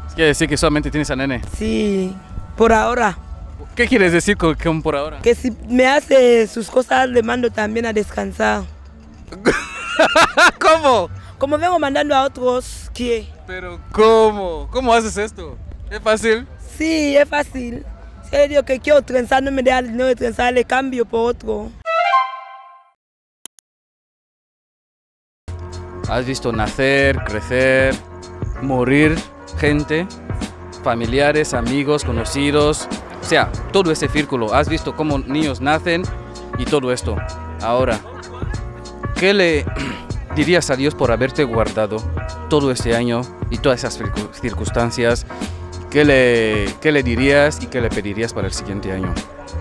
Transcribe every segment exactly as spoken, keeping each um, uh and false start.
Quiere decir que solamente tienes a nene. Sí, por ahora. ¿Qué quieres decir con, con por ahora? Que si me hace sus cosas, le mando también a descansar. ¿Cómo? Como vengo mandando a otros, ¿qué? Pero ¿cómo? ¿Cómo haces esto? ¿Es fácil? Sí, es fácil. Si yo digo que quiero trenzar, no me da el dinero de trenzar, le cambio por otro. Has visto nacer, crecer, morir gente, familiares, amigos, conocidos, o sea, todo ese círculo. Has visto cómo niños nacen y todo esto. Ahora, ¿qué le dirías a Dios por haberte guardado todo este año y todas esas circunstancias? ¿Qué le, qué le dirías y qué le pedirías para el siguiente año?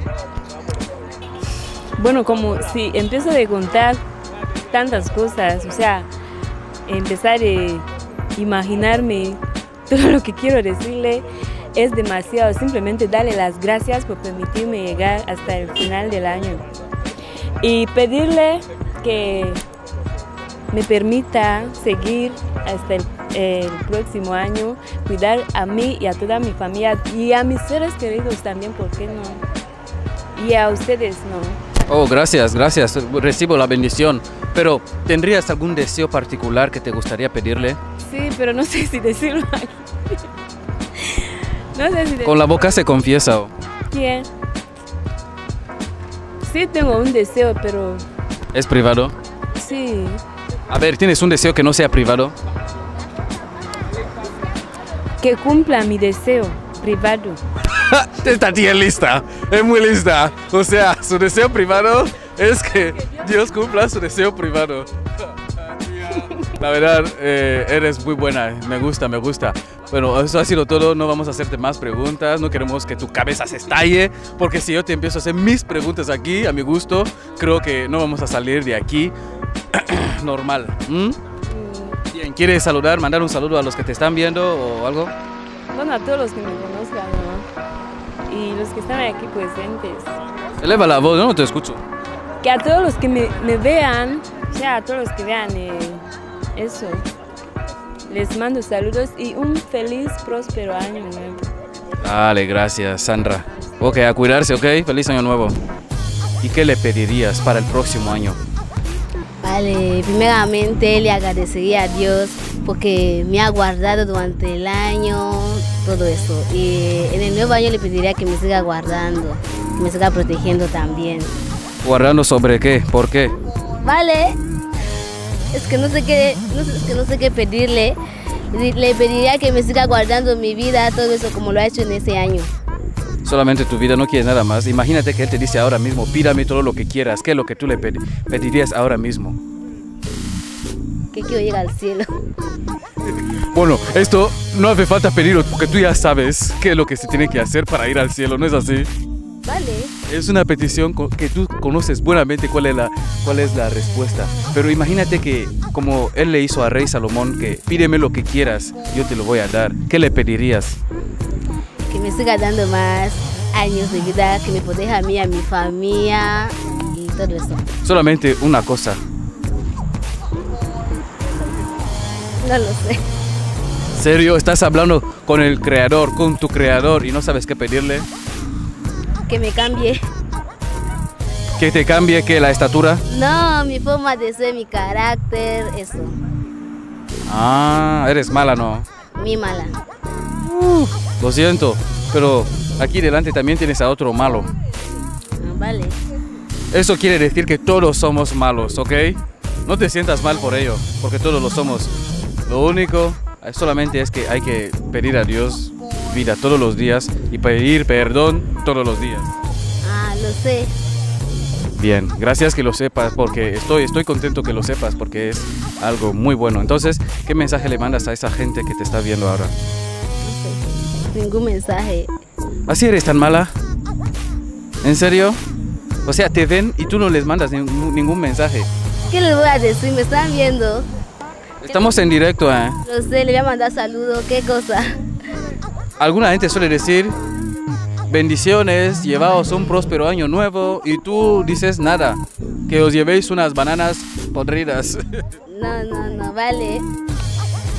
Bueno, como si empiezo a contar tantas cosas, o sea, empezar a imaginarme todo lo que quiero decirle es demasiado. Simplemente darle las gracias por permitirme llegar hasta el final del año y pedirle que me permita seguir hasta el, el próximo año, cuidar a mí y a toda mi familia y a mis seres queridos también, ¿por qué no? Y a ustedes no. Oh, gracias, gracias, recibo la bendición. Pero, ¿tendrías algún deseo particular que te gustaría pedirle? Sí, pero no sé si decirlo aquí. No sé si decirlo. Con la boca se confiesa. ¿Quién? Sí tengo un deseo, pero... ¿Es privado? Sí. A ver, ¿tienes un deseo que no sea privado? Que cumpla mi deseo privado. Esta tía es lista, es muy lista. O sea, su deseo privado es que Dios cumpla su deseo privado. La verdad, eh, eres muy buena, me gusta, me gusta. Bueno, eso ha sido todo, no vamos a hacerte más preguntas, no queremos que tu cabeza se estalle, porque si yo te empiezo a hacer mis preguntas aquí, a mi gusto, creo que no vamos a salir de aquí normal. ¿Mm? Bien, ¿quieres saludar, mandar un saludo a los que te están viendo o algo? Bueno, a todos los que me conozcan, ¿no? Y los que están aquí presentes. Eleva la voz, yo no te escucho. Que a todos los que me, me vean, o sea, a todos los que vean eh, eso, les mando saludos y un feliz, próspero año nuevo. Dale, gracias, Sandra. Ok, a cuidarse, ok, feliz año nuevo. ¿Y qué le pedirías para el próximo año? Vale, primeramente le agradecería a Dios porque me ha guardado durante el año, todo eso. Y en el nuevo año le pediría que me siga guardando, que me siga protegiendo también. ¿Guardando sobre qué? ¿Por qué? Vale, es que no sé qué, no sé, es que no sé qué pedirle. Le pediría que me siga guardando mi vida, todo eso como lo ha hecho en ese año. Solamente tu vida, no quieres nada más. Imagínate que él te dice ahora mismo, pídame todo lo que quieras. ¿Qué es lo que tú le pedirías ahora mismo? Que quiero ir al cielo. Bueno, esto no hace falta pedirlo porque tú ya sabes qué es lo que se tiene que hacer para ir al cielo, ¿no es así? Vale. Es una petición que tú conoces buenamente cuál es la, cuál es la respuesta. Pero imagínate que como él le hizo a Rey Salomón, que pídeme lo que quieras, yo te lo voy a dar. ¿Qué le pedirías? Que me siga dando más años de vida, que me proteja a mí, a mi familia y todo eso. Solamente una cosa. No lo sé. ¿Serio? ¿Estás hablando con el creador, con tu creador y no sabes qué pedirle? Que me cambie. ¿Que te cambie qué? ¿La estatura? No, mi forma de ser, mi carácter, eso. Ah, eres mala, ¿no? Mi mala. Uh, lo siento, pero aquí delante también tienes a otro malo. Vale. Eso quiere decir que todos somos malos, ¿ok? No te sientas mal por ello, porque todos lo somos. Lo único solamente es que hay que pedir a Dios vida todos los días y pedir perdón todos los días. Ah, lo sé. Bien, gracias que lo sepas, porque estoy, estoy contento que lo sepas, porque es algo muy bueno. Entonces, ¿qué mensaje le mandas a esa gente que te está viendo ahora? No sé, ningún mensaje. ¿Así eres tan mala? ¿En serio? O sea, te ven y tú no les mandas ningún, ningún mensaje. ¿Qué les voy a decir? Me están viendo. Estamos en directo, ¿eh? Lo sé, le voy a mandar saludos. ¿Qué cosa? Alguna gente suele decir, bendiciones, llevaos un próspero año nuevo, y tú dices nada, que os llevéis unas bananas podridas. No, no, no, vale.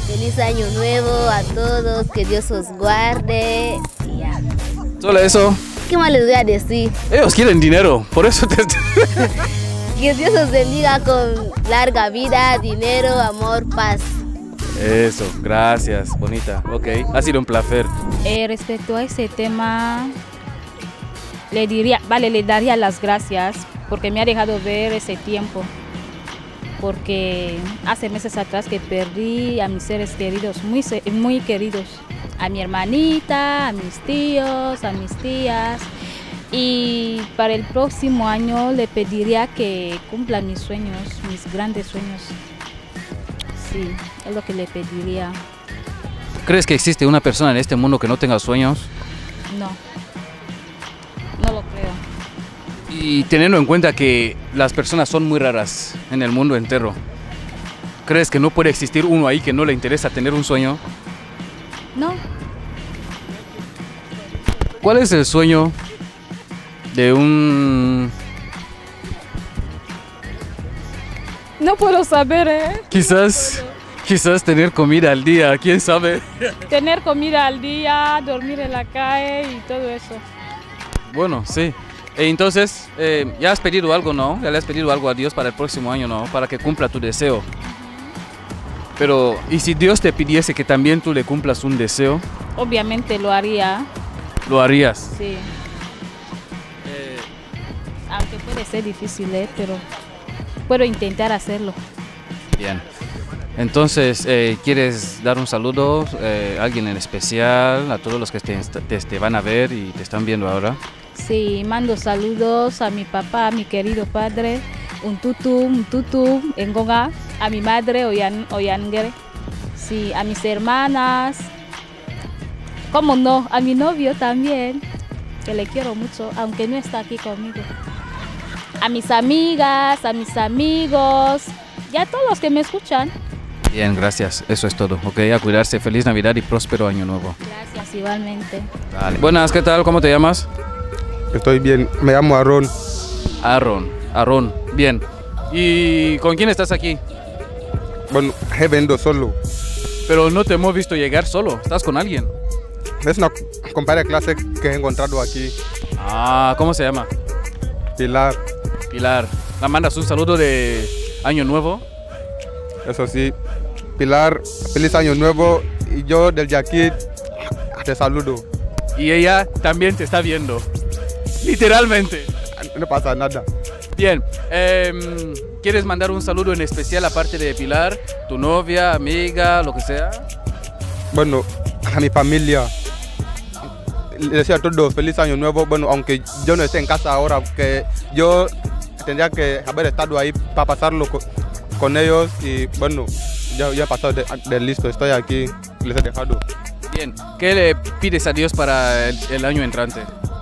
Feliz año nuevo a todos, que Dios os guarde. Y ya. Solo eso. ¿Qué más les voy a decir? Ellos quieren dinero, por eso te... Que Dios os bendiga con larga vida, dinero, amor, paz. Eso, gracias, bonita. Ok, ha sido un placer. Eh, respecto a ese tema, le diría, vale, le daría las gracias porque me ha dejado ver ese tiempo. Porque hace meses atrás que perdí a mis seres queridos, muy, muy queridos. A mi hermanita, a mis tíos, a mis tías. Y para el próximo año le pediría que cumpla mis sueños, mis grandes sueños. Sí, es lo que le pediría. ¿Crees que existe una persona en este mundo que no tenga sueños? No, no lo creo. Y teniendo en cuenta que las personas son muy raras en el mundo entero, ¿crees que no puede existir uno ahí que no le interesa tener un sueño? No. ¿Cuál es el sueño de un... No puedo saber, ¿eh? Quizás, quizás tener comida al día, quién sabe? Tener comida al día, dormir en la calle y todo eso. Bueno, sí. E entonces, eh, ¿ya has pedido algo, no? ¿Ya le has pedido algo a Dios para el próximo año, no? Para que cumpla tu deseo. Pero, ¿y si Dios te pidiese que también tú le cumplas un deseo? Obviamente lo haría. ¿Lo harías? Sí. Eh, Aunque puede ser difícil, ¿eh? Pero puedo intentar hacerlo. bien. Entonces, eh, ¿quieres dar un saludo eh, a alguien en especial, a todos los que te, te, te van a ver y te están viendo ahora? Sí, mando saludos a mi papá, a mi querido padre, un tutu, un tutu en Goga, a mi madre, Oyan, Oyangere, sí, a mis hermanas, cómo no, a mi novio también, que le quiero mucho, aunque no está aquí conmigo. A mis amigas, a mis amigos, y a todos los que me escuchan. Bien, gracias. Eso es todo. Ok, a cuidarse. Feliz Navidad y próspero Año Nuevo. Gracias, igualmente. Vale. Buenas, ¿qué tal? ¿Cómo te llamas? Estoy bien, me llamo Aarón. Aaron, Aaron, bien. ¿Y con quién estás aquí? Bueno, he venido solo. Pero no te hemos visto llegar solo, estás con alguien. Es una compañera de clase que he encontrado aquí, Ah, ¿cómo se llama? Pilar. Pilar. ¿La mandas un saludo de Año Nuevo? Eso sí, Pilar, feliz año nuevo y yo del Yaquit te saludo. Y ella también te está viendo, literalmente. No pasa nada. Bien, eh, ¿quieres mandar un saludo en especial aparte de Pilar? ¿Tu novia, amiga, lo que sea? Bueno, a mi familia, les deseo a todos feliz año nuevo. Bueno, aunque yo no esté en casa ahora, que yo tendría que haber estado ahí para pasarlo con, con ellos y bueno, ya, ya he pasado de, de listo, estoy aquí, les he dejado. Bien, ¿qué le pides a Dios para el, el año entrante?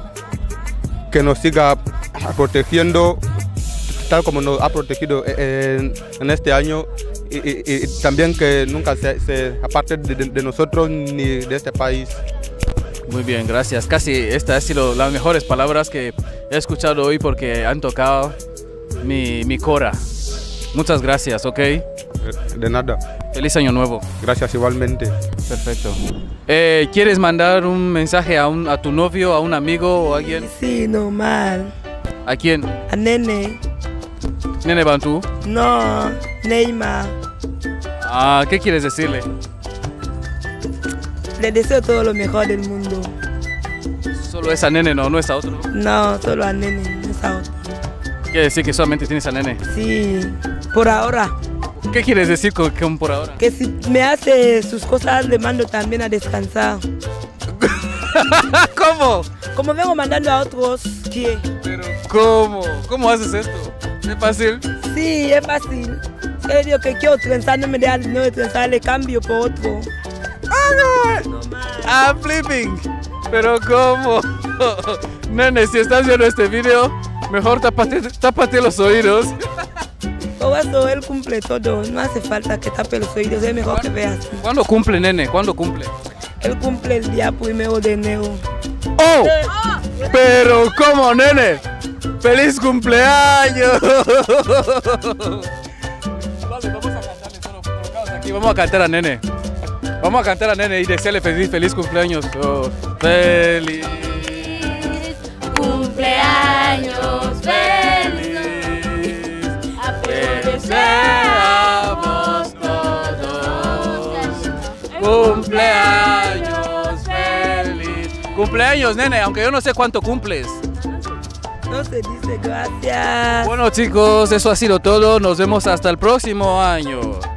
Que nos siga protegiendo tal como nos ha protegido en, en este año y, y, y también que nunca se, se aparte de, de nosotros ni de este país. Muy bien, gracias. Casi estas han sido las mejores palabras que he escuchado hoy porque han tocado mi, mi cora. Muchas gracias, ¿ok? De nada. Feliz año nuevo. Gracias igualmente. Perfecto. Eh, ¿Quieres mandar un mensaje a, un, a tu novio, a un amigo o a alguien? Sí, normal. ¿A quién? A Nene. Nene Bantu. No, Neymar. Ah, ¿qué quieres decirle? Le deseo todo lo mejor del mundo. Solo es a Nene, no, no es a otro. No, solo a Nene, no es a otro. Quiere decir que solamente tienes a Nene. Sí, por ahora. ¿Qué quieres decir con, con por ahora? Que si me hace sus cosas, le mando también a descansar. ¿Cómo? Como vengo mandando a otros, ¿qué? Pero ¿cómo? ¿Cómo haces esto? ¿Es fácil? Sí, es fácil. Yo le digo que quiero trenzar, no me da dinero de trenzar, le cambio por otro. ¡Ah, no! ¡I'm flipping! ¿Pero cómo? Nene, si estás viendo este video, mejor tápate, tápate los oídos. Por eso él cumple todo, no hace falta que tape los oídos, es mejor que veas. ¿Cuándo cumple, Nene? ¿Cuándo cumple? Él cumple el día primero de enero. ¡Oh! ¿Pero cómo, Nene? ¡Feliz cumpleaños! Vale, vamos a cantarle solo, colocaos aquí, vamos a cantar a Nene. Vamos a cantar a Nene y desearle feliz, feliz cumpleaños. Oh, feliz Cumpleaños feliz. Te deseamos todos. Cumpleaños feliz. Cumpleaños, Nene, aunque yo no sé cuánto cumples. No se dice gracias. Bueno, chicos, eso ha sido todo. Nos vemos hasta el próximo año.